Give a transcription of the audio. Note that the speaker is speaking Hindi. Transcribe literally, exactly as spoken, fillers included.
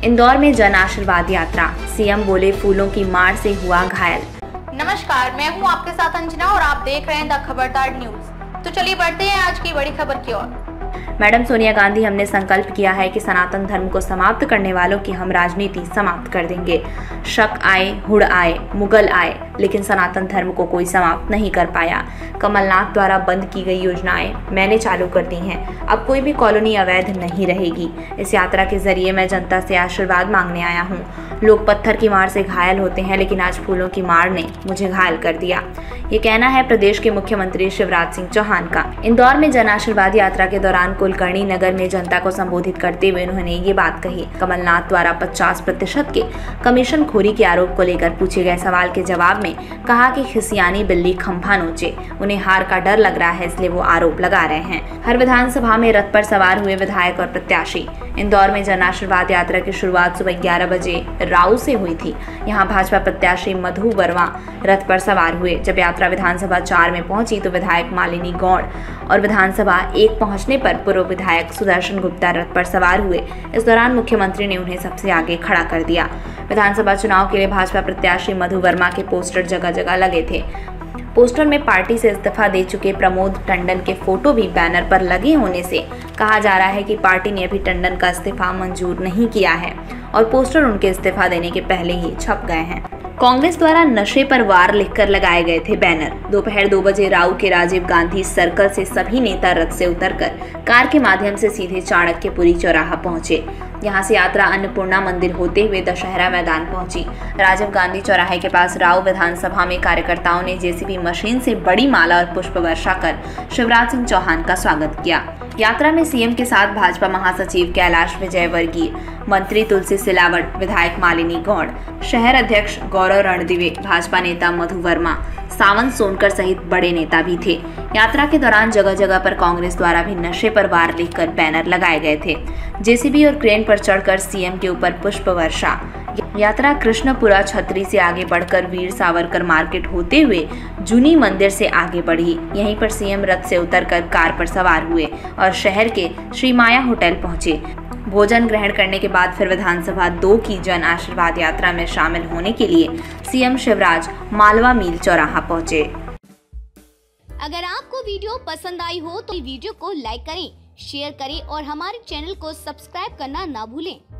इंदौर में जन आशीर्वाद यात्रा, सीएम बोले फूलों की मार से हुआ घायल। नमस्कार, मैं हूं आपके साथ अंजना और आप देख रहे हैं द खबरदार न्यूज। तो चलिए बढ़ते हैं आज की बड़ी खबर की ओर। मैडम सोनिया गांधी, हमने संकल्प किया है कि सनातन धर्म को समाप्त करने वालों की हम राजनीति समाप्त कर देंगे। शक आए, हुड़ आए, मुगल आए, लेकिन सनातन धर्म को कोई समाप्त नहीं कर पाया। कमलनाथ द्वारा बंद की गई योजनाएं मैंने चालू कर दी हैं। अब कोई भी कॉलोनी अवैध नहीं रहेगी। इस यात्रा के जरिए मैं जनता से आशीर्वाद मांगने आया हूँ। लोग पत्थर की मार से घायल होते हैं, लेकिन आज फूलों की मार ने मुझे घायल कर दिया। ये कहना है प्रदेश के मुख्यमंत्री शिवराज सिंह चौहान का। इंदौर में जन आशीर्वाद यात्रा के दौरान कुलकर्णी नगर में जनता को संबोधित करते हुए उन्होंने ये बात कही। कमलनाथ द्वारा पचास प्रतिशत के कमीशन खोरी के आरोप को लेकर पूछे गए सवाल के जवाब में कहा कि खिसियानी बिल्ली खंभा नोचे, उन्हें हार का डर लग रहा है, इसलिए वो आरोप लगा रहे हैं। हर विधानसभा में रथ पर सवार हुए विधायक और प्रत्याशी। इंदौर में जन आशीर्वाद यात्रा की शुरुआत सुबह ग्यारह बजे राऊ से हुई थी। यहाँ भाजपा प्रत्याशी मधु वर्मा रथ पर सवार हुए। जब यात्रा विधानसभा चार में पहुंची तो विधायक मालिनी गौड़ और विधानसभा एक पहुंचने पर पूर्व विधायक सुदर्शन गुप्ता रथ पर सवार हुए। इस दौरान मुख्यमंत्री ने उन्हें सबसे आगे खड़ा कर दिया। विधानसभा चुनाव के लिए भाजपा प्रत्याशी मधु वर्मा के पोस्टर जगह जगह लगे थे। पोस्टर में पार्टी से इस्तीफा दे चुके प्रमोद टंडन के फोटो भी बैनर पर लगे होने से कहा जा रहा है कि पार्टी ने अभी टंडन का इस्तीफा मंजूर नहीं किया है और पोस्टर उनके इस्तीफा देने के पहले ही छप गए हैं। कांग्रेस द्वारा नशे पर वार लिखकर लगाए गए थे बैनर। दोपहर दो बजे राऊ के राजीव गांधी सर्कल से सभी नेता रथ से उतरकर कार के माध्यम से सीधे चाणक्यपुरी चौराहा पहुंचे। यहां से यात्रा अन्नपूर्णा मंदिर होते हुए दशहरा मैदान पहुंची। राजीव गांधी चौराहे के पास राऊ विधानसभा में कार्यकर्ताओं ने जेसीबी मशीन से बड़ी माला और पुष्प वर्षा कर शिवराज सिंह चौहान का स्वागत किया। यात्रा में सीएम के साथ भाजपा महासचिव कैलाश विजयवर्गीय, मंत्री तुलसी सिलावट, विधायक मालिनी गौड़, शहर अध्यक्ष गौरव रणदिवे, भाजपा नेता मधु वर्मा, सावंत सोनकर सहित बड़े नेता भी थे। यात्रा के दौरान जगह जगह पर कांग्रेस द्वारा भी नशे पर वार लिखकर बैनर लगाए गए थे। जेसीबी और क्रेन पर चढ़कर सीएम के ऊपर पुष्प वर्षा। यात्रा कृष्णपुरा छतरी से आगे बढ़कर वीर सावरकर मार्केट होते हुए जूनी मंदिर से आगे बढ़ी। यहीं पर सीएम रथ से उतरकर कार पर सवार हुए और शहर के श्री माया होटल पहुंचे। भोजन ग्रहण करने के बाद फिर विधानसभा दो की जन आशीर्वाद यात्रा में शामिल होने के लिए सीएम शिवराज मालवा मील चौराहा पहुंचे। अगर आपको वीडियो पसंद आई हो तो वीडियो को लाइक करें, शेयर करें और हमारे चैनल को सब्सक्राइब करना ना भूलें।